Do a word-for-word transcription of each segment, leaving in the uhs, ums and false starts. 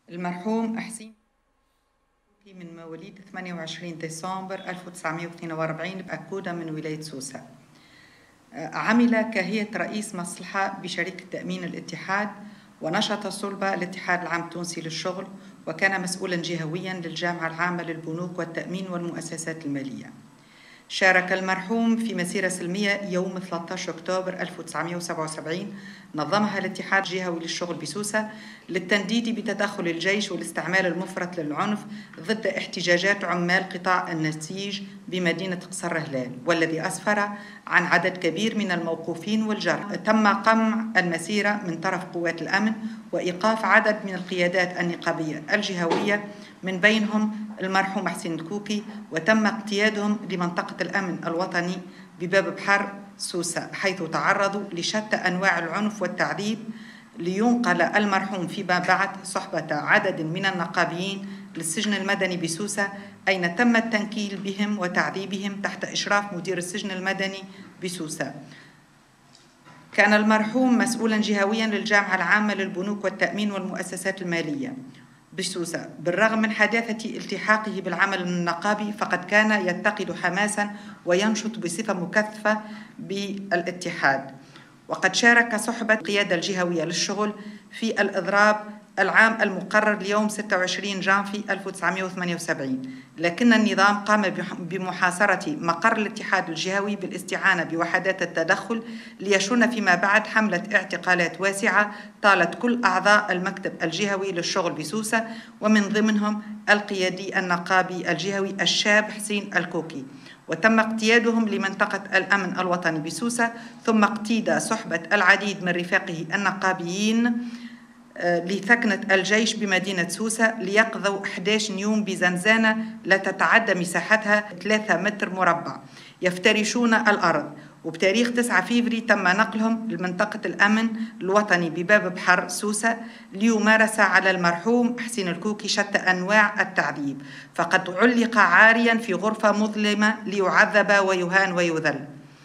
المرحوم حسين من مواليد ثمانية وعشرين ديسمبر ألف وتسعمائة واثنين وأربعين بأكودة من ولاية سوسة. عمل كهيئة رئيس مصلحة بشركة تأمين الاتحاد، ونشط صلب الاتحاد العام التونسي للشغل، وكان مسؤولا جهويا للجامعة العامة للبنوك والتأمين والمؤسسات المالية. شارك المرحوم في مسيرة سلمية يوم ثلاثة عشر أكتوبر ألف وتسعمائة وسبعة وسبعين نظمها الاتحاد الجهوي للشغل بسوسة للتنديد بتدخل الجيش والاستعمال المفرط للعنف ضد احتجاجات عمال قطاع النسيج بمدينة قصر هلال، والذي أسفر عن عدد كبير من الموقوفين والجرحى. تم قمع المسيرة من طرف قوات الأمن وإيقاف عدد من القيادات النقابية الجهوية من بينهم المرحوم حسين الكوكي، وتم اقتيادهم لمنطقة الأمن الوطني بباب بحر سوسة، حيث تعرضوا لشتى أنواع العنف والتعذيب، لينقل المرحوم فيما بعد صحبة عدد من النقابيين للسجن المدني بسوسة، أين تم التنكيل بهم وتعذيبهم تحت إشراف مدير السجن المدني بسوسة. كان المرحوم مسؤولا جهويا للجامعة العامة للبنوك والتأمين والمؤسسات المالية بسوسة. بالرغم من حداثة التحاقه بالعمل النقابي، فقد كان يتقد حماسا وينشط بصفة مكثفة بالاتحاد، وقد شارك صحبة القيادة الجهوية للشغل في الإضراب العام المقرر ليوم ستة وعشرين جانفي ألف وتسعمائة وثمانية وسبعين، لكن النظام قام بمحاصرة مقر الاتحاد الجهوي بالاستعانة بوحدات التدخل ليشن فيما بعد حملة اعتقالات واسعة طالت كل أعضاء المكتب الجهوي للشغل بسوسة، ومن ضمنهم القيادي النقابي الجهوي الشاب حسين الكوكي، وتم اقتيادهم لمنطقة الأمن الوطني بسوسة، ثم اقتيد صحبة العديد من رفاقه النقابيين لثكنة الجيش بمدينة سوسة ليقضوا أحد عشر يوم بزنزانة لا تتعدى مساحتها ثلاثة متر مربع يفترشون الأرض. وبتاريخ تسعة فيفري تم نقلهم لمنطقة الأمن الوطني بباب بحر سوسة ليمارس على المرحوم حسين الكوكي شتى أنواع التعذيب، فقد علق عاريا في غرفة مظلمة ليعذب ويهان ويذل،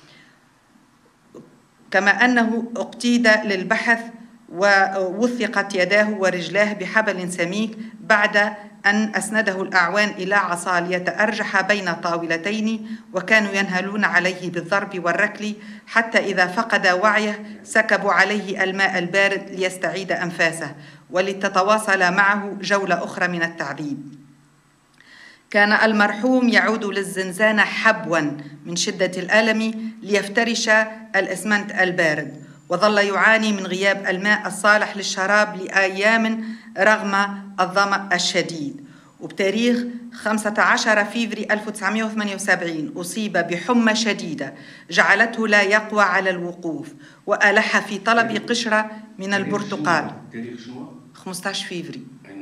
كما أنه اقتيد للبحث ووثقت يداه ورجلاه بحبل سميك بعد أن أسنده الأعوان إلى عصا ليتأرجح بين طاولتين، وكانوا ينهلون عليه بالضرب والركل حتى إذا فقد وعيه سكبوا عليه الماء البارد ليستعيد أنفاسه ولتتواصل معه جولة أخرى من التعذيب. كان المرحوم يعود للزنزانة حبوا من شدة الألم ليفترش الإسمنت البارد، وظل يعاني من غياب الماء الصالح للشراب لأيام رغم الظمأ الشديد. وبتاريخ خمسة عشر فيفري ألف وتسعمائة وثمانية وسبعين أصيب بحمى شديدة جعلته لا يقوى على الوقوف، وألح في طلب قشرة من البرتقال. خمسة عشر فيفري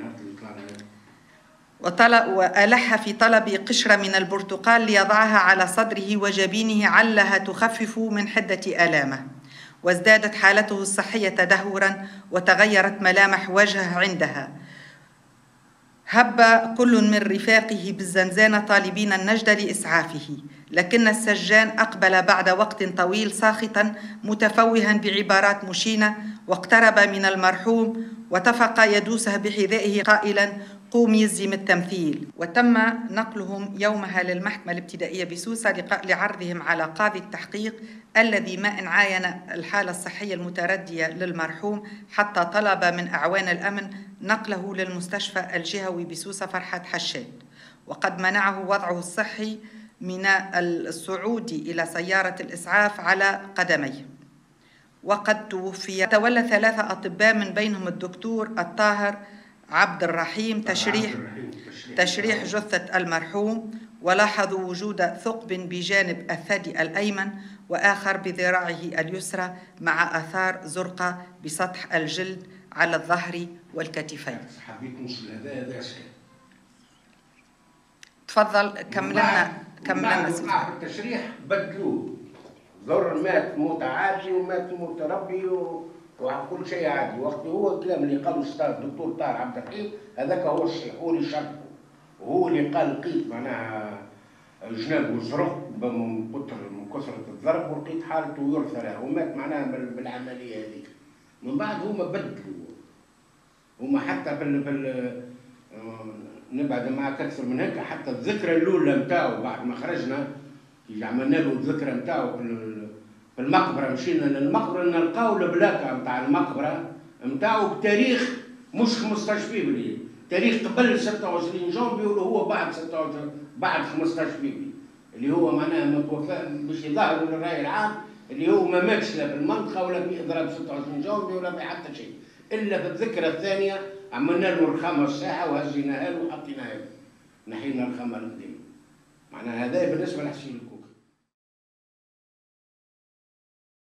وألح في طلب قشرة من البرتقال ليضعها على صدره وجبينه علها تخفف من حدة آلامه، وازدادت حالته الصحية تدهورا وتغيرت ملامح وجهه عندها. هب كل من رفاقه بالزنزانة طالبين النجد لإسعافه، لكن السجان أقبل بعد وقت طويل ساخطا متفوها بعبارات مشينة، واقترب من المرحوم وتفق يدوسه بحذائه قائلا: قوم يزم التمثيل. وتم نقلهم يومها للمحكمة الابتدائية بسوسة لعرضهم على قاضي التحقيق، الذي ما إن عاين الحالة الصحية المتردية للمرحوم حتى طلب من أعوان الأمن نقله للمستشفى الجهوي بسوسة فرحة حشاد، وقد منعه وضعه الصحي من الصعود إلى سيارة الإسعاف على قدميه. وقد توفي. تولى ثلاثة أطباء من بينهم الدكتور الطاهر عبد الرحيم تشريح تشريح جثة المرحوم، ولاحظوا وجود ثقب بجانب الثدي الأيمن وآخر بذراعه اليسرى مع آثار زرقاء بسطح الجلد على الظهر والكتفين. حبيت نوصل هذا هذا شيء. تفضل كمل لنا كمل لنا. مع التشريح بدلوه، ضر مات موت عادي ومات موت ربي وكل شيء عادي. وقت هو الكلام اللي قاله الاستاذ الدكتور طاهر عبد الرحيم هذاك هو الصحيح، هو اللي شرحه، وهو اللي قال لقيت معناها جنابه زرق من كثر من كثره الضرب، ولقيت حالته يرثى له ومات معناها بالعمليه هذيك. من بعد هما بدلوا هما حتى في ال في ال نبعد معك اكثر من هيك، حتى الذكرى الاولى نتاعو بعد ما خرجنا كي عملنا له الذكرى نتاعو في المقبره، مشينا للمقبره نلقاو البلاكه نتاع المقبره نتاعو بتاريخ مش خمسطاش فبراير، تاريخ قبل ستة وعشرين جونفي واللي هو بعد ستة وعشرين بعد خمسطاش فبراير، اللي هو معناها متوفى باش يظهروا للراي العام اللي هو ما ماتش لا في المنطقه ولا في اضراب ستة وعشرين جونفي ولا في حتى شيء، الا في الذكرى الثانيه عملنا له رخامه الساحه وهزيناها له وحطيناها له، نحينا الرخامه القديمه. معناها هذا بالنسبه لحسين الكل.